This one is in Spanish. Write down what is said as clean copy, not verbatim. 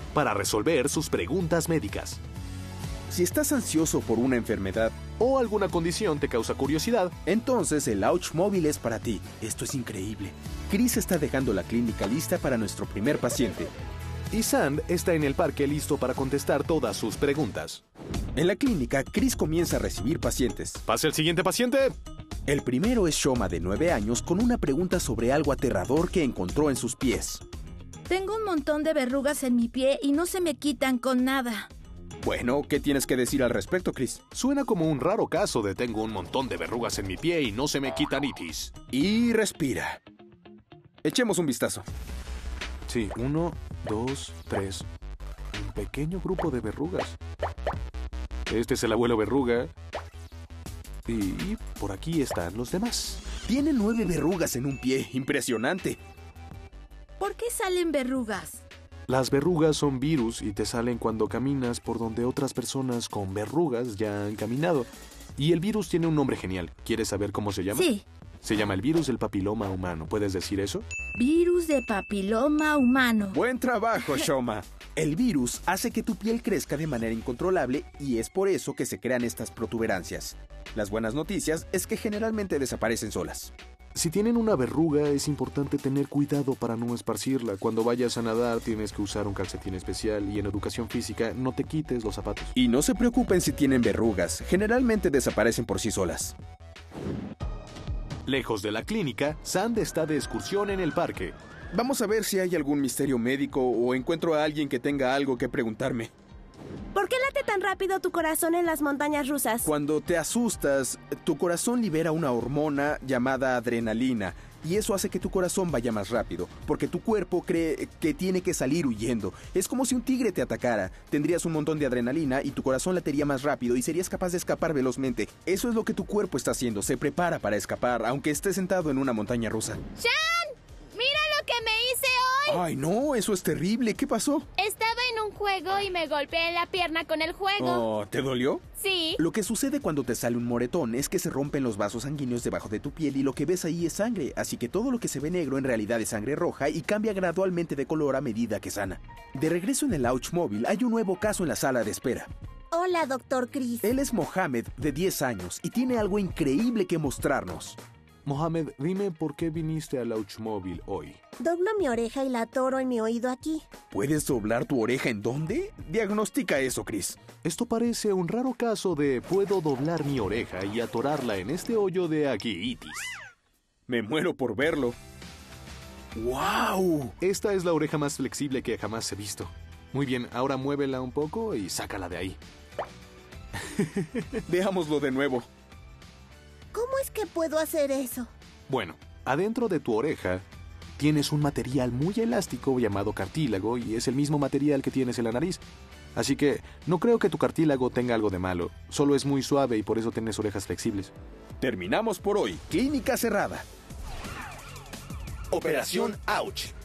para resolver sus preguntas médicas. Si estás ansioso por una enfermedad O alguna condición te causa curiosidad, entonces el Ouch Móvil es para ti. Esto es increíble. Chris está dejando la clínica lista para nuestro primer paciente. y Sand está en el parque listo para contestar todas sus preguntas. En la clínica, Chris comienza a recibir pacientes. ¿Pase el siguiente paciente? El primero es Shoma, de 9 años, con una pregunta sobre algo aterrador que encontró en sus pies. Tengo un montón de verrugas en mi pie y no se me quitan con nada. Bueno, ¿qué tienes que decir al respecto, Chris? Suena como un raro caso de tengo un montón de verrugas en mi pie y no se me quitan itis. Y respira. Echemos un vistazo. Sí, 1, 2, 3. Un pequeño grupo de verrugas. Este es el abuelo verruga. Y por aquí están los demás. Tiene 9 verrugas en un pie. Impresionante. ¿Por qué salen verrugas? Las verrugas son virus y te salen cuando caminas por donde otras personas con verrugas ya han caminado. Y el virus tiene un nombre genial. ¿Quieres saber cómo se llama? Sí. Se llama el virus del papiloma humano. ¿Puedes decir eso? Virus de papiloma humano. Buen trabajo, Shoma. El virus hace que tu piel crezca de manera incontrolable y es por eso que se crean estas protuberancias. Las buenas noticias es que generalmente desaparecen solas. Si tienen una verruga, es importante tener cuidado para no esparcirla. Cuando vayas a nadar, tienes que usar un calcetín especial y en educación física, no te quites los zapatos. Y no se preocupen si tienen verrugas. Generalmente desaparecen por sí solas. Lejos de la clínica, Sand está de excursión en el parque. Vamos a ver si hay algún misterio médico o encuentro a alguien que tenga algo que preguntarme. ¿Por qué late tan rápido tu corazón en las montañas rusas? Cuando te asustas, tu corazón libera una hormona llamada adrenalina. Y eso hace que tu corazón vaya más rápido, porque tu cuerpo cree que tiene que salir huyendo. Es como si un tigre te atacara. Tendrías un montón de adrenalina y tu corazón latería más rápido y serías capaz de escapar velozmente. Eso es lo que tu cuerpo está haciendo, se prepara para escapar, aunque estés sentado en una montaña rusa. ¡Sean! ¡Mira lo que me hice hoy! ¡Ay, no! Eso es terrible. ¿Qué pasó? Estaba en un juego y me golpeé en la pierna con el juego. Oh, ¿te dolió? Sí. Lo que sucede cuando te sale un moretón es que se rompen los vasos sanguíneos debajo de tu piel y lo que ves ahí es sangre, así que todo lo que se ve negro en realidad es sangre roja y cambia gradualmente de color a medida que sana. De regreso en el Ouch Móvil hay un nuevo caso en la sala de espera. Hola, doctor Chris. Él es Mohamed, de 10 años, y tiene algo increíble que mostrarnos. Mohamed, dime por qué viniste al Ouch Móvil hoy. Doblo mi oreja y la atoro en mi oído aquí. ¿Puedes doblar tu oreja en dónde? Diagnostica eso, Chris. Esto parece un raro caso de puedo doblar mi oreja y atorarla en este hoyo de aquí itis. Me muero por verlo. ¡Wow! Esta es la oreja más flexible que jamás he visto. Muy bien, ahora muévela un poco y sácala de ahí. Veámoslo de nuevo. ¿Cómo es que puedo hacer eso? Bueno, adentro de tu oreja tienes un material muy elástico llamado cartílago y es el mismo material que tienes en la nariz. Así que no creo que tu cartílago tenga algo de malo, solo es muy suave y por eso tienes orejas flexibles. Terminamos por hoy. Clínica cerrada. Operación Ouch.